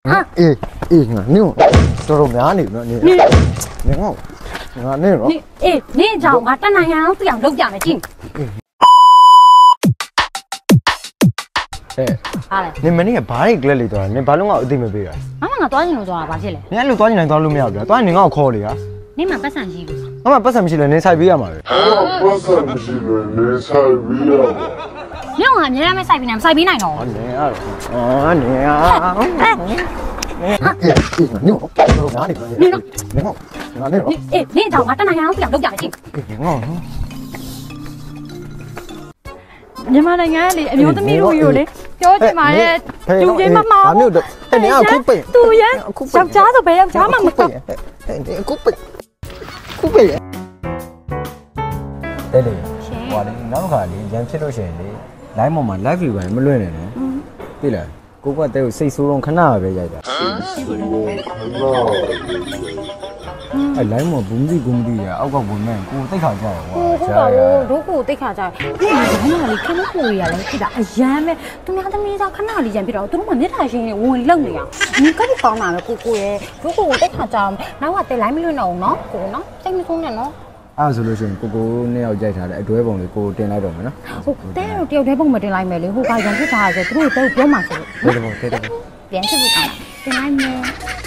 ငါနင်းတော်တော်များနေပြီနော်နင်းငါနင်းတော့နင်းကြောင့်ငါတနိုင်အောင်သူ့အောင်လုပ်ကြမယ်ကြည့်ဟာလေနင်မနေ့ကဘားရိတ်ကလစ်လေးသွားတာနင်ဘာလို့ငါ့ကိုအသိမပေးတာငါသွားချင်လို့သွားတာဘာဖြစ်လဲနင်အဲ့လိုသွားချင်တိုင်းသွားလို့မရဘူးဗျာသွားရင်နင်ငါ့ကိုခေါ်လေဟာနင်မှပတ်စံရှိဘူးငါမှပတ်စံမရှိလဲနင်ဆိုင်ပေးရမှာပဲပတ်စံမရှိလဲနင်ဆိုင်ပေးရမှာညောင်ကအများကြီးစိုက်ပေးနိုင်မစိုက်ပေးနိုင်တော့နင်အဲ့နင်ငါနားနေပါလေငါနေတော့နင်းကြောင့်ငါတနိုင်အောင်သူ့အောင်လုပ်ကြမယ်ကြည့်ငါမြန်မာနိုင်ငံကလေအမျိုးသမီးတို့ရိုလေပြောချင်ပါရဲ့လူချင်းမမောင်မျိုးတော့အဲ့နေအခုပိတ်သူရယောက်ျားဆိုဘယ်ယောက်ျားမှမတော့အခုပိတ်တဲ့လေဟွာလေနောက်ခါလေရန်ဖြစ်လို့ရှိရင်လေ line ပေါ်မှာ live view ပဲမလွှင့်နဲ့နော်သိလားကိုကတဲ့ကိုစိတ်ဆိုးလုံးခဏပဲရိုက်တာအဲ့ line မှာဘူးမသိဘူးမသိရအောက်ကဝင်မဲ့ကိုတိတ်ခါကြောက်ဟွာကြားရတို့ကိုတိတ်ခါကြောက်ဒီမှာလေခင်းဖို့ရလဲဖြစ်တာအရန်ပဲသူများသမီးသားခဏလေးရန်ဖြစ်တော့သူတို့ကမျက်နှာရှင်းနေဝင်လုံနေရဒီကပ်ကောင်းတာပဲကိုရဲ့တို့ကိုတိတ်ခါကြောက်နောက်ကတဲ line မလွှင့်တော့ဘူးနော်ကိုနော်စိတ်မဆိုးနဲ့နော်အဲ့ဆိုလို့ရှိရင်ကိုနှစ်ယောက်ကြိုက်ထားတဲ့အတွဲပုံလေးကိုတင်လိုက်တော့မယ်နော်ဟုတ်တဲတော့တယောက်တည်းပုံမတင်လိုက်မယ်လေဟိုကရန်ဖြစ်တာဆိုသူတို့တဲပြောမှဆိုလို့တဲတော့ပြန်ဖြစ်ဖို့ကောင်းတင်လိုက်မယ်